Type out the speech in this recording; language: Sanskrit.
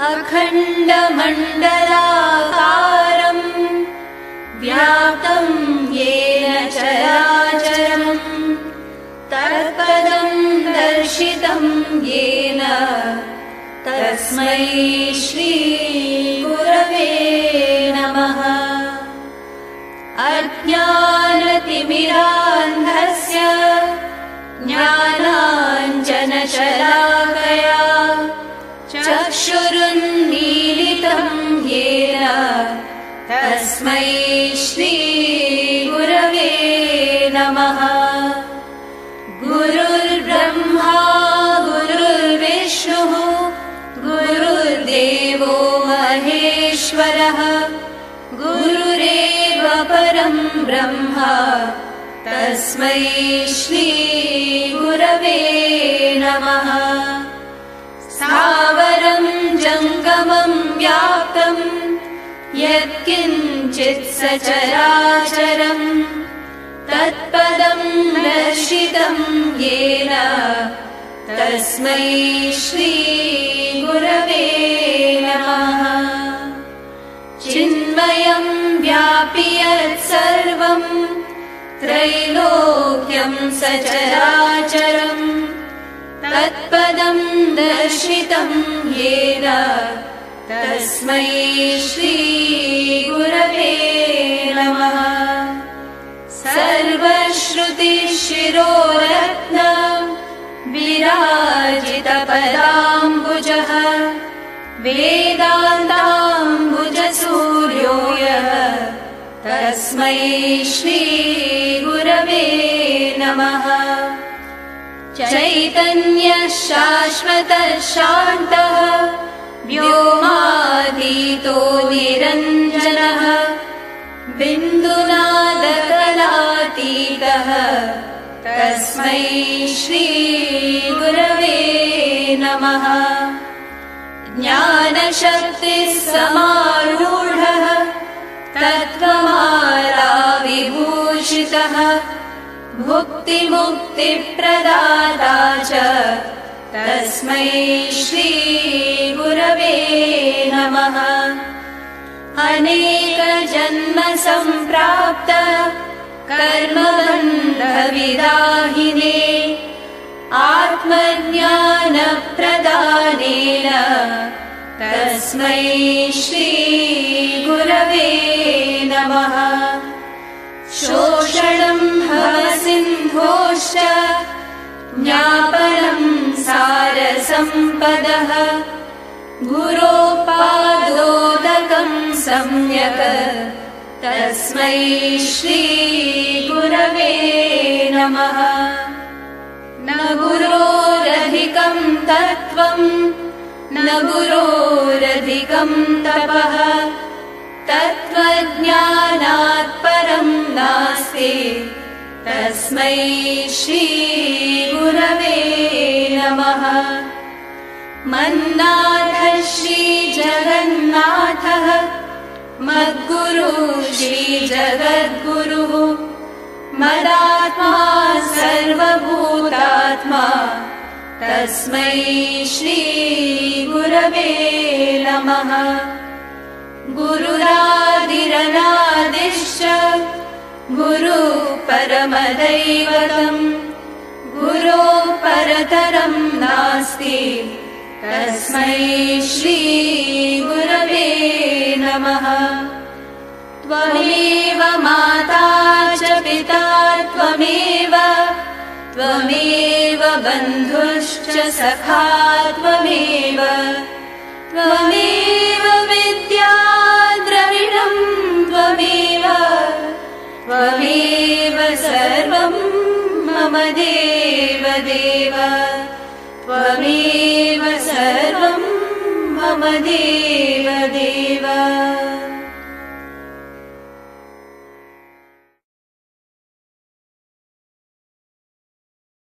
अखण्डमण्डलाकारम् व्याप्तं येन चराचरम् तत्पदं दर्शितं येन तस्मै श्री गुरवे नमः। अज्ञानतिमिरान्धस्य ज्ञानाञ्जनशलाकया चक्षुरुन्मीलितं येन तस्मै श्री गुरवे नमः। गुरुर्ब्रह्मा गुरुर्विष्णुः गुरुर्देवो महेश्वरः गुरुरेव परं ब्रह्म तस्मै श्री गुरवे नमः। स्थावरं जङ्गमं व्याप्तं यत्किञ्चित् सचराचरम् तत्पदं दर्शितं येन तस्मै श्री गुरवे नमः। चिन्मयं व्यापि यत्सर्वं त्रैलोक्यं सचराचरम् तत्पदं दर्शितं येन तस्मै श्री गुरवे नमः। सर्वश्रुतिशिरोरत्न विराजितपदाम्बुजः वेदान्ताम्बुजसूर्यो यः तस्मै श्री गुरवे नमः। चैतन्यः शाश्वतः शान्तः व्योमातीतो निरञ्जनः बिन्दुनादकलातीतः तस्मै श्री गुरवे नमः। ज्ञानशक्तिः समारूढः तत्त्वमालाविभूषितः भुक्तिमुक्तिप्रदाता च तस्मै श्री गुरवे नमः। अनेकजन्मसम्प्राप्त कर्मबन्धविदाहिने आत्मज्ञानप्रदानेन तस्मै श्री गुरवे नमः। शोषणं भवसिन्धोश्च ज्ञापनं सारसम्पदः गुरोपादोदकं सम्यक् तस्मै श्री गुरवे नमः। न गुरोरधिकं तत्त्वं न गुरोरधिकं तपः तत्त्वज्ञानात् परं नास्ति तस्मै श्री गुरवे नमः। मन्नाथः श्रीजगन्नाथः मद्गुरुः श्रीजगद्गुरुः मदात्मा सर्वभूतात्मा तस्मै श्री गुरवे नमः। गुरुरादिरनादिश्च गुरुः परमदैवतम् गुरोः परतरं नास्ति तस्मै श्री गुरवे नमः। त्वमेव माता च पिता त्वमेव त्वमेव बन्धुश्च सखा त्वमेव त्वमेव विद्या द्रविणं त्वमेव त्वमेव सर्वं मम देव देव त्वमेव सर्वं मम देव देव।